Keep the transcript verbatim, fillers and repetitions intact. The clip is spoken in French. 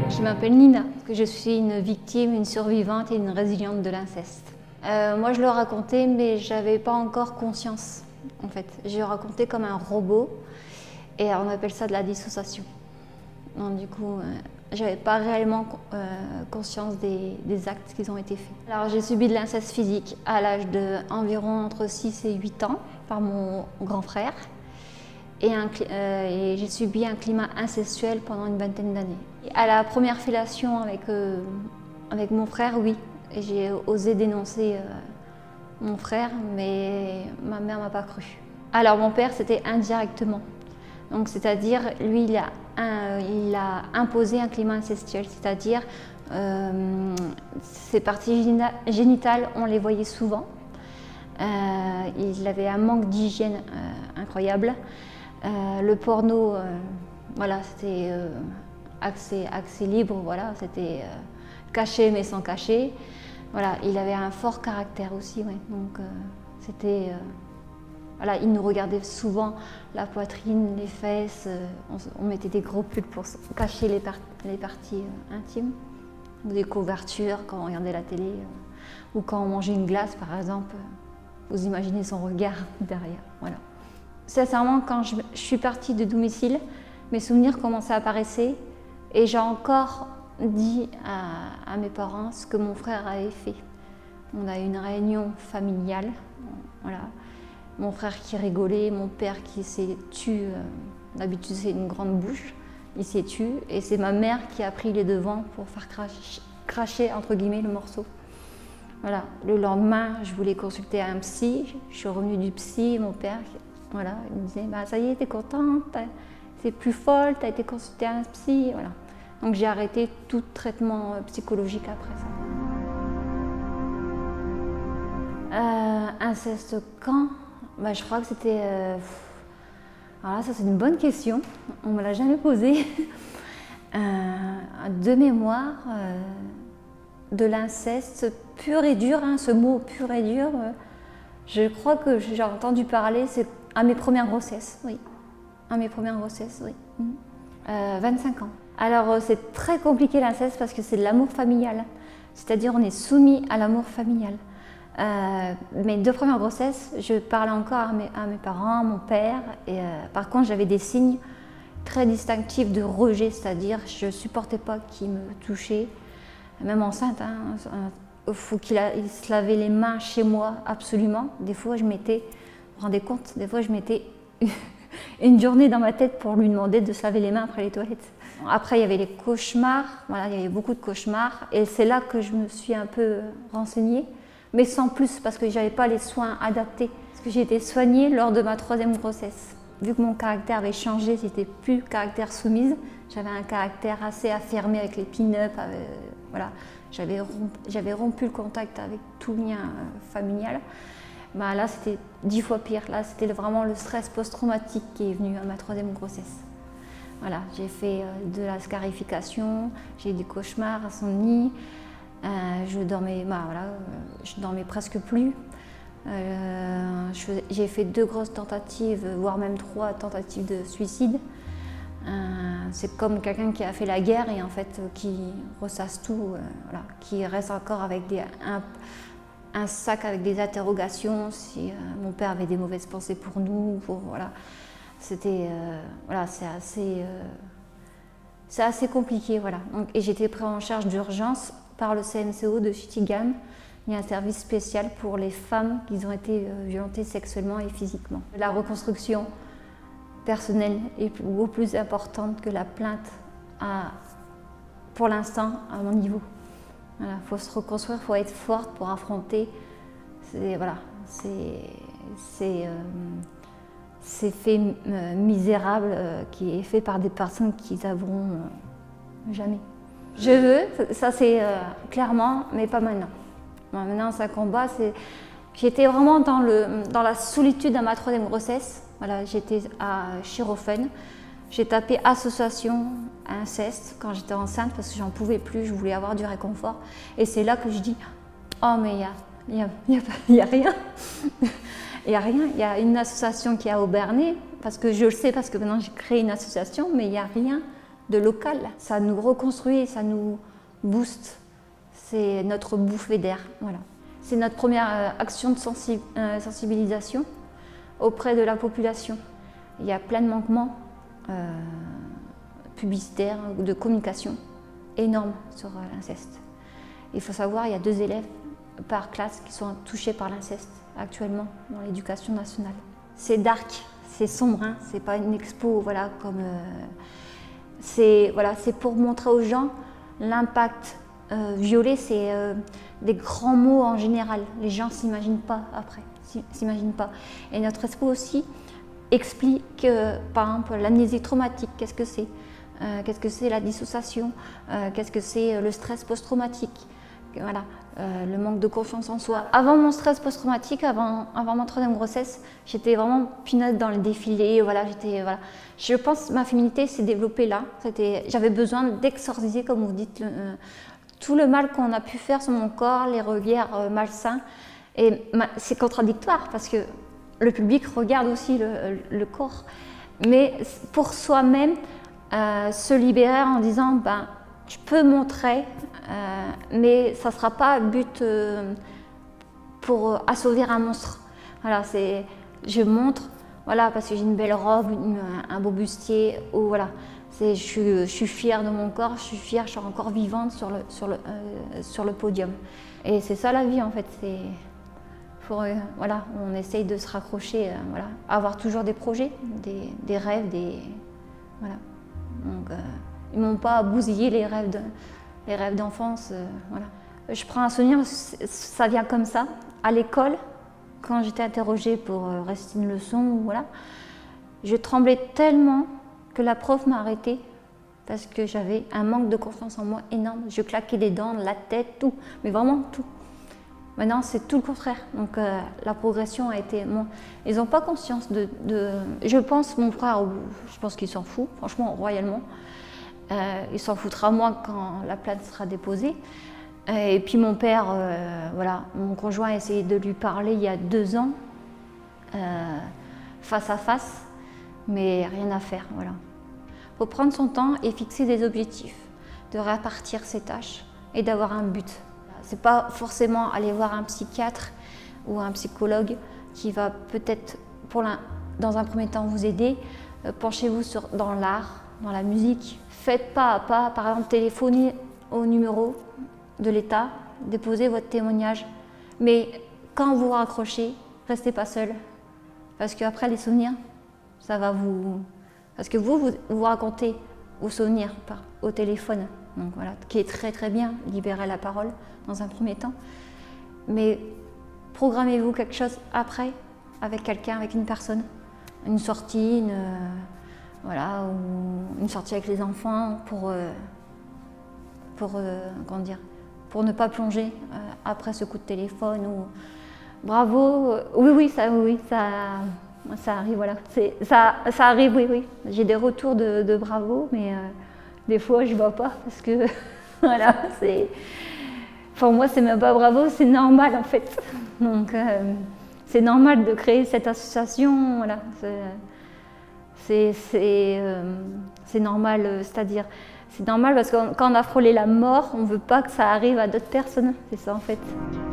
Je m'appelle Nina, que je suis une victime, une survivante et une résiliente de l'inceste. Euh, moi, je le racontais, mais je n'avais pas encore conscience, en fait. Je le racontais comme un robot, et on appelle ça de la dissociation. Donc, du coup, euh, je n'avais pas réellement euh, conscience des, des actes qui ont été faits. Alors, j'ai subi de l'inceste physique à l'âge d'environ entre six et huit ans par mon grand frère. Et, euh, et j'ai subi un climat incestuel pendant une vingtaine d'années. À la première fellation avec, euh, avec mon frère, oui, j'ai osé dénoncer euh, mon frère, mais ma mère ne m'a pas cru. Alors mon père, c'était indirectement. Donc c'est-à-dire, lui, il a, un, il a imposé un climat incestuel, c'est-à-dire euh, ses parties génitales, on les voyait souvent. Euh, il avait un manque d'hygiène euh, incroyable. Euh, le porno, euh, voilà, c'était euh, accès, accès libre, voilà, c'était euh, caché mais sans cacher. Voilà, il avait un fort caractère aussi, ouais, donc euh, c'était, euh, voilà, il nous regardait souvent la poitrine, les fesses, euh, on, on mettait des gros pulls pour cacher les, par les parties euh, intimes, ou des couvertures quand on regardait la télé, euh, ou quand on mangeait une glace par exemple, vous imaginez son regard derrière, voilà. Sincèrement, quand je, je suis partie de domicile, mes souvenirs commençaient à apparaître et j'ai encore dit à, à mes parents ce que mon frère avait fait. On a eu une réunion familiale, voilà. Mon frère qui rigolait, mon père qui s'est tu, euh, d'habitude c'est une grande bouche, il s'est tu, et c'est ma mère qui a pris les devants pour faire cracher, cracher entre guillemets le morceau. Voilà. Le lendemain, je voulais consulter un psy, je suis revenue du psy, mon père, voilà, il me disait bah, ça y est, t'es contente, c'est plus folle, t'as été consultée à un psy, voilà. Donc j'ai arrêté tout traitement psychologique après ça. Euh, inceste quand? Bah, je crois que c'était... Euh... Alors là, ça c'est une bonne question, on ne me l'a jamais posée. euh, de mémoire, euh, de l'inceste pur et dur, hein, ce mot pur et dur, euh, je crois que j'ai entendu parler, c'est à mes premières grossesses, oui. À mes premières grossesses, oui. Mmh. Euh, vingt-cinq ans. Alors c'est très compliqué l'inceste parce que c'est de l'amour familial. C'est-à-dire on est soumis à l'amour familial. Euh, mes deux premières grossesses, je parlais encore à mes, à mes parents, à mon père. Et, euh, par contre j'avais des signes très distinctifs de rejet, c'est-à-dire je ne supportais pas qu'il me touchait. Même enceinte, hein, il faut qu'il se lavait les mains chez moi, absolument. Des fois je mettais, vous vous rendez compte, des fois je mettais une journée dans ma tête pour lui demander de se laver les mains après les toilettes. Après, il y avait les cauchemars, voilà, il y avait beaucoup de cauchemars, et c'est là que je me suis un peu renseignée, mais sans plus, parce que je n'avais pas les soins adaptés. Parce que j'ai été soignée lors de ma troisième grossesse. Vu que mon caractère avait changé, j'étais plus caractère soumise, j'avais un caractère assez affirmé avec les pin-up, euh, voilà. J'avais rompu, rompu le contact avec tout lien euh, familial. Bah là, c'était dix fois pire. Là, c'était vraiment le stress post-traumatique qui est venu à ma troisième grossesse. Voilà, j'ai fait euh, de la scarification, j'ai eu des cauchemars à son nid. Euh, je dormais, bah, voilà, euh, je dormais presque plus. Euh, j'ai fait deux grosses tentatives, voire même trois tentatives de suicide. Euh, C'est comme quelqu'un qui a fait la guerre et en fait euh, qui ressasse tout, euh, voilà, qui reste encore avec des, un, un sac avec des interrogations, si euh, mon père avait des mauvaises pensées pour nous, pour, voilà. C'était, euh, voilà, c'est assez, euh, c'est assez compliqué, voilà. Donc, et j'étais prise en charge d'urgence par le C M C O de Schüttigheim. Il y a un service spécial pour les femmes qui ont été euh, violentées sexuellement et physiquement. La reconstruction personnelle est beaucoup plus importante que la plainte à, pour l'instant, à mon niveau. Il voilà, faut se reconstruire, il faut être forte pour affronter voilà, ces, ces, euh, ces faits euh, misérables euh, qui est fait par des personnes qui n'avoueront euh, jamais. Je veux, ça c'est euh, clairement, mais pas maintenant. Bon, maintenant c'est un combat. J'étais vraiment dans, le, dans la solitude à ma troisième grossesse. Voilà, j'étais à Chirofen. J'ai tapé association inceste quand j'étais enceinte parce que j'en pouvais plus, je voulais avoir du réconfort. Et c'est là que je dis, oh mais il n'y a, y a, y a, y a rien. Il n'y a rien. Il y a une association qui est à Obernai, parce que je le sais, parce que maintenant j'ai créé une association, mais il n'y a rien de local. Ça nous reconstruit, ça nous booste. C'est notre bouffée d'air. Voilà. C'est notre première euh, action de sensi euh, sensibilisation auprès de la population. Il y a plein de manquements euh, publicitaires ou de communication énormes sur euh, l'inceste. Il faut savoir, il y a deux élèves par classe qui sont touchés par l'inceste actuellement dans l'éducation nationale. C'est dark, c'est sombre, hein, c'est pas une expo, voilà, comme euh, c'est voilà, c'est pour montrer aux gens l'impact. Euh, violer, c'est euh, des grands mots en général. Les gens s'imaginent pas après, s'imaginent pas. Et notre expo aussi explique, euh, par exemple, l'amnésie traumatique. Qu'est-ce que c'est euh, Qu'est-ce que c'est la dissociation euh, Qu'est-ce que c'est le stress post-traumatique? Voilà, euh, le manque de confiance en soi. Avant mon stress post-traumatique, avant, avant mon troisième grossesse, j'étais vraiment punaise dans les défilés. Voilà, j'étais, voilà. Je pense que ma féminité s'est développée là. J'avais besoin d'exorciser, comme vous dites, le, euh, tout le mal qu'on a pu faire sur mon corps, les regards euh, malsains. Et c'est contradictoire parce que le public regarde aussi le, le corps. Mais pour soi-même, euh, se libérer en disant, ben, je peux montrer, euh, mais ça ne sera pas but euh, pour assouvir un monstre. Voilà, c'est, je montre, voilà, parce que j'ai une belle robe, une, un beau bustier, ou voilà. Je suis, je suis fière de mon corps, je suis fière, je suis encore vivante sur le, sur le, euh, sur le podium. Et c'est ça la vie en fait. Pour, euh, voilà, on essaye de se raccrocher, euh, voilà, avoir toujours des projets, des, des rêves, des voilà. Donc, euh, ils m'ont pas bousillé les rêves de, les rêves d'enfance. Euh, voilà. Je prends un souvenir, ça vient comme ça. À l'école, quand j'étais interrogée pour euh, réciter une leçon, voilà, je tremblais tellement que la prof m'a arrêtée parce que j'avais un manque de confiance en moi énorme. Je claquais les dents, la tête, tout, mais vraiment tout. Maintenant, c'est tout le contraire. Donc, euh, la progression a été... Bon, ils n'ont pas conscience de, de... Je pense, mon frère, je pense qu'il s'en fout, franchement, royalement. Euh, il s'en foutra moins quand la plainte sera déposée. Et puis mon père, euh, voilà, mon conjoint a essayé de lui parler il y a deux ans, euh, face à face, mais rien à faire, voilà. Il faut prendre son temps et fixer des objectifs, de répartir ses tâches et d'avoir un but. C'est pas forcément aller voir un psychiatre ou un psychologue qui va peut-être, dans un premier temps, vous aider. Euh, Penchez-vous sur, dans l'art, dans la musique. Faites pas à pas, par exemple, téléphonez au numéro de l'État, déposez votre témoignage. Mais quand vous raccrochez, restez pas seul. Parce qu'après, les souvenirs, ça va vous... Parce que vous, vous, vous racontez vos souvenirs par, au téléphone. Donc voilà, qui est très très bien, libérer la parole dans un premier temps. Mais programmez-vous quelque chose après, avec quelqu'un, avec une personne. Une sortie, une, euh, voilà, ou une sortie avec les enfants pour, euh, pour, euh, comment dire, pour ne pas plonger euh, après ce coup de téléphone. Ou... Bravo, euh, oui, oui, ça, oui, ça, ça arrive, voilà. Ça, ça arrive, oui, oui. J'ai des retours de, de bravo, mais euh, des fois, je ne vois pas parce que, voilà, c'est... Pour moi, c'est même pas bravo, c'est normal en fait. Donc, euh, c'est normal de créer cette association, voilà. C'est euh, normal, c'est-à-dire, c'est normal parce que quand on a frôlé la mort, on ne veut pas que ça arrive à d'autres personnes, c'est ça en fait.